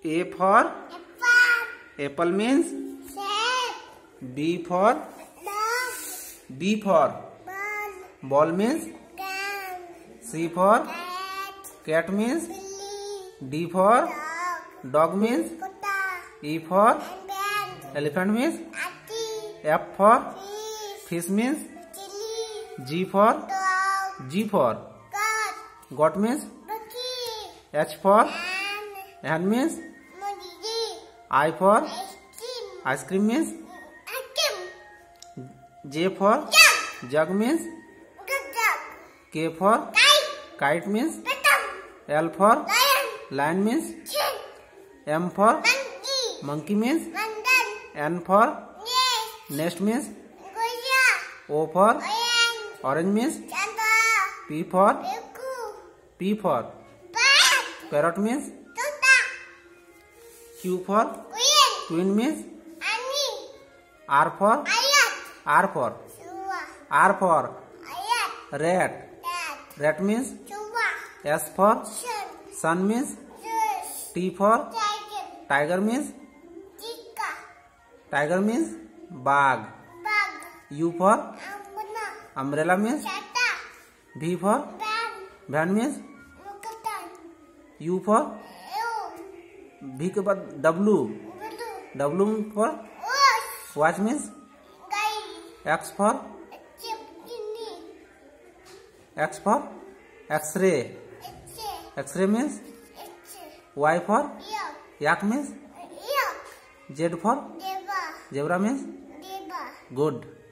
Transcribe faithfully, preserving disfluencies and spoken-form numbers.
A for apple means B for B for ball means C for cat means D for dog means E for elephant means F for fish means G for G for goat means H for hand means I for ice cream means J for jug means K for kite means L for lion means M for monkey means N for nest means O for orange means P for P for parrot means Q for queen means R for R for R for rat. Rat means S for sun means T for tiger means tiger means bag. U for umbrella means V for van means U for V के बाद W W for watch means X for X for X-ray. X-ray means Y for yak means Z for zebra means good.